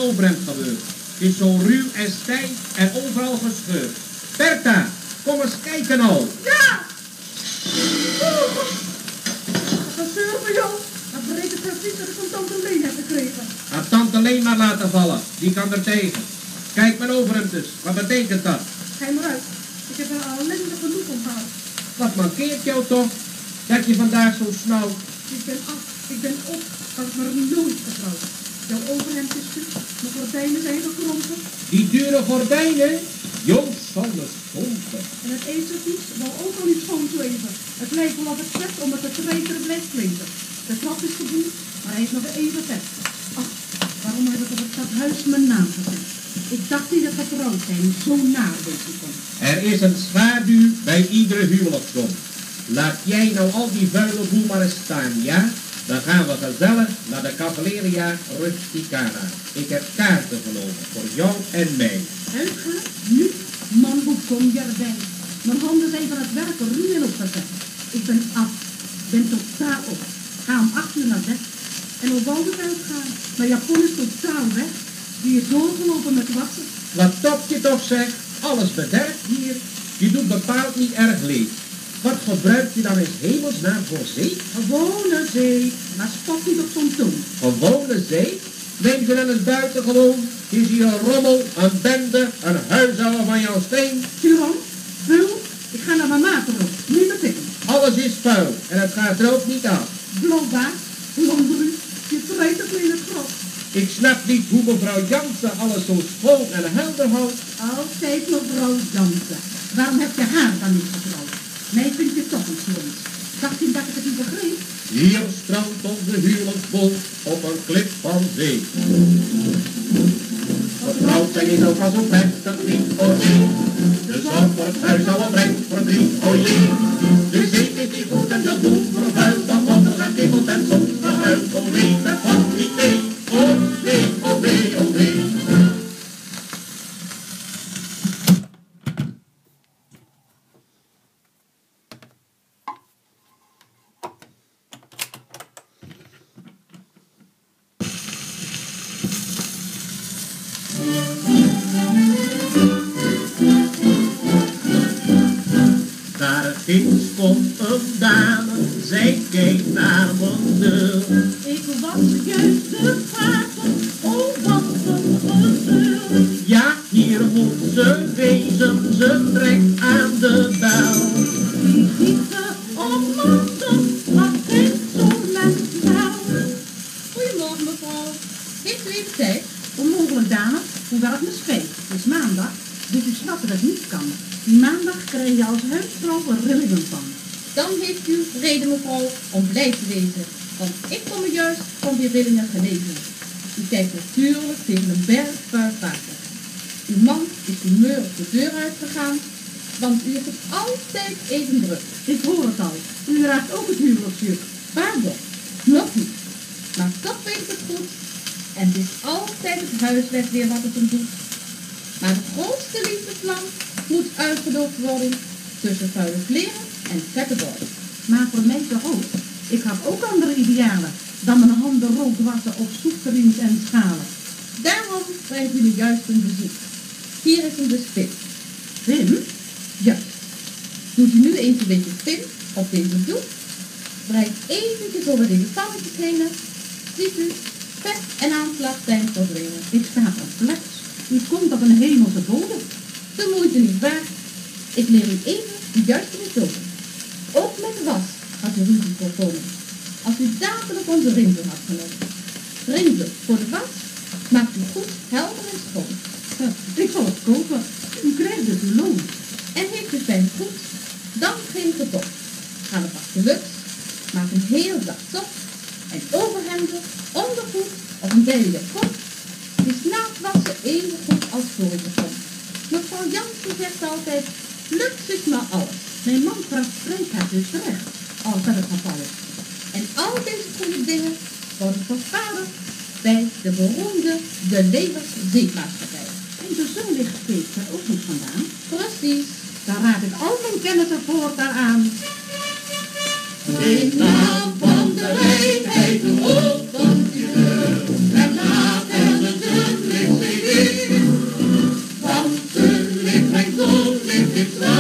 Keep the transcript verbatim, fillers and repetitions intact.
overhemd gebeurt. Het is zo ruw en stijf en overal gescheurd. Bertha, kom eens kijken al. Ja! Oh, wat een zeur van jou. Dat berekent precies dat ik van tante Leen heb gekregen. Had tante Leen maar laten vallen. Die kan er tegen. Kijk mijn overhemd dus. Wat betekent dat? Ga maar uit. Ik heb er al lang genoeg om gehad. Wat mankeert jou toch? Dat je vandaag zo snauw. Ik ben af. Ik ben op. Had ik maar nooit getrouwd. Jouw overhemd is stuk. Mijn gordijnen zijn gekrompen. Die dure gordijnen? Jong zal het pompen. En het ezeltjes wou ook al niet schoon zweven. Het lijkt wel of het vet om het te treiteren blijft kleven. De trap is geboend, maar hij is nog even vet. Ach, waarom heb ik op het stadhuis mijn naam gezet? Ik dacht niet dat getrouwd zijn zo naar deze kon. Er is een schaduw bij iedere huwelijksdom. Laat jij nou al die vuile boel maar eens staan, ja? Dan gaan we gezellig naar de Cavalleria Rusticana. Ik heb kaarten genomen voor jou en mij. Uitgaan? Nu? Man, hoe kom je erbij? Mijn handen zijn van het werken ruwen opgezet. Ik ben af. Ik ben totaal op. Ga om acht uur naar bed. En hoe wou ik uitgaan? Mijn japon is totaal weg. Die is doorgelopen met wassen. Wat top je toch zegt? Alles bederft hier. Je doet bepaald niet erg leed. Wat gebruik je dan in hemelsnaam voor zee? Gewone zee. Maar spot niet op zo'n toon. Gewone zee? Neem je dan eens buiten gewoon. Is hier een rommel, een bende, een huishouden van jouw steen. Jeroen, vul. Ik ga naar mijn maatregel. Niet meer tikken. Alles is vuil en het gaat er ook niet af. Blauwbaard, Londru, je treedt het me in het grot. Ik snap niet hoe mevrouw Jansen alles zo schoon en helder houdt. Altijd mevrouw Jansen. Waarom heb je haar dan niet getrouwd? Mij vind je toch niet grond. Dacht je dat ik het niet begreep? Hier strandt onze huwelijksbol op een klip van zee. Getrouwd zijn is ook al zo prettig niet, oh jee. De zorg voor het huishouden brengt verdriet, oh jee. De zee is niet goed en de boel vervuilt, dan wordt er gaan kibbelt en soms verhuilt. Oh nee, dat valt niet mee, oh nee, oh nee, oh nee. Daar ginds komt een dame, zij kijkt naar mijn deur. Ik was juist de vader, oh wat een gezeur. Ja, hier moet ze wezen, ze trekt aan de bel. Die ziet ze oplossen, wat is zo met jou? Goedemorgen mevrouw, heeft u even tijd? Onmogelijk dame, hoewel het me spijt. Het is maandag, dus u snapt dat het niet kan. Die maandag krijg je als huisvrouw een rillingen van. Dan heeft u reden, mevrouw, om blij te wezen. Want ik kom me juist van die rillingen genezen. U kijkt natuurlijk tegen een berg vuil water. Uw man is humeurig de deur uitgegaan, want u heeft het altijd even druk. Ik hoor het al. U raakt ook het huwelijksjuk. Pardon, nog niet. Maar toch weet ik het goed. En het is altijd het huiswerk weer wat het hem doet. Maar het grootste liefdesplan moet uitgedoofd worden tussen vuile kleren en vette borden. Maar voor mij toch ook. Ik had ook andere idealen dan mijn handen rood wassen op soepterrins en schalen. Daarom krijgt u nu juist een bezoek. Hier is een de spin. Wim? Juist. Doet u nu eens een beetje spin op deze doek. Draait eventjes over deze palletjes heen. Ziet u, vet en aanslag zijn verdwenen. Ik sta perplex. U komt op een hemelse bodem. De moeite niet waard. Ik leer u even de juiste methode. Ook met de was had u ruzie voorkomen. Als u dadelijk onze rimpel had genomen. Rimpel voor de was maakt u goed, helder en schoon. Ik zal het kopen. U krijgt dus uw loon. En heeft u fijn goed, dan geen getok. Ga er vast deluxe, maak een heel zacht sok en overhemden, ondergoed of een bijle japon. Die slaat wassen even goed als vorige kon. Mevrouw Jansen zegt altijd, luxe is maar alles. Mijn man spreekt het dus terecht, als dat het geval is. En al deze goede dingen worden vervaardigd bij de beroemde De Levers Zeemaatschappij. En de zoon ligt steeds er ook niet vandaan. Precies. Daar raad ik al mijn kennissen voor daaraan. In naam van de reinheid opent je deur en laat er de zon dit waar.